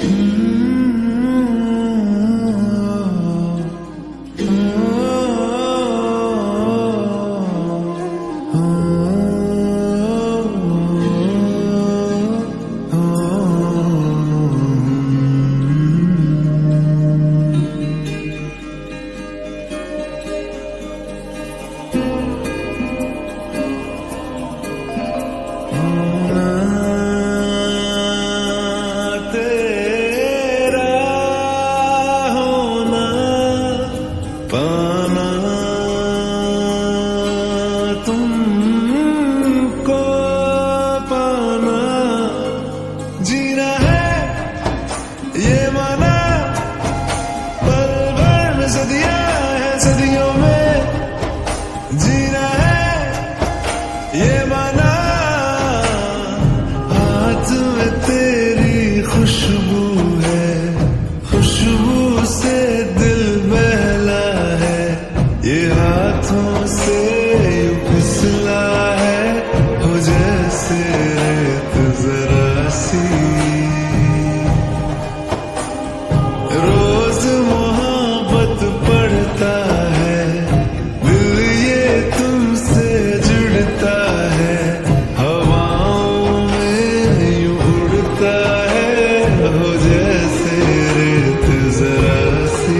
तुमको पाना जीना है ये माना, पल भर में सदियां है सदियों में जीना है ये माना। हाथ में तेरी खुशबू है, खुशबू से दिल बहला है, ये हाथों से यूं फिसला है हो जैसे रेत जरा सी। रोज मोहब्बत पढ़ता है दिल ये तुमसे जुड़ता है, हवाओं में यूं उड़ता है हो जैसे रेत जरा सी।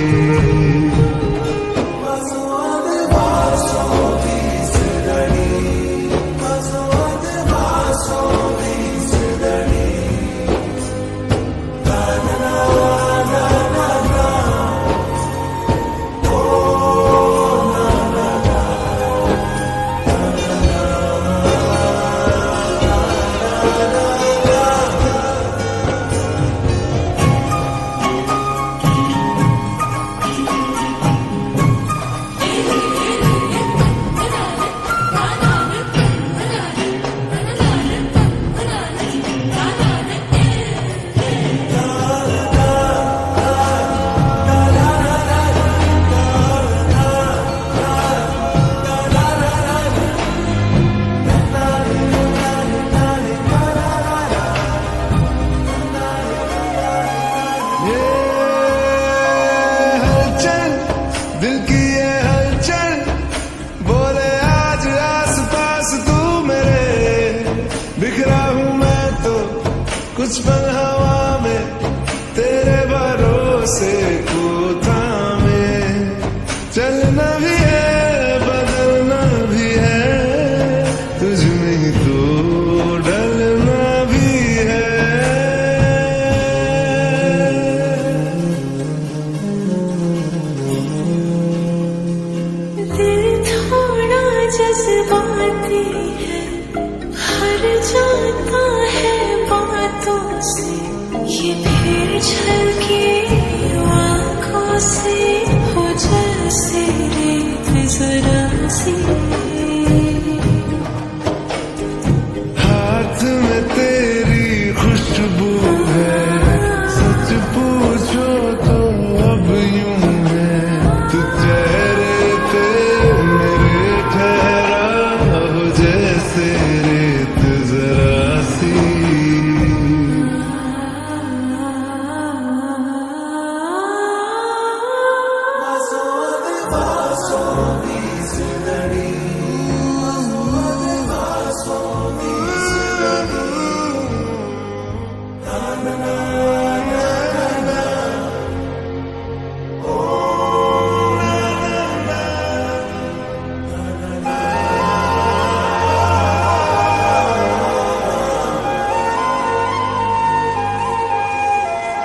दिल की ये हलचल बोले आज आस पास तू मेरे, बिखरा हूँ मैं तो कुछ पल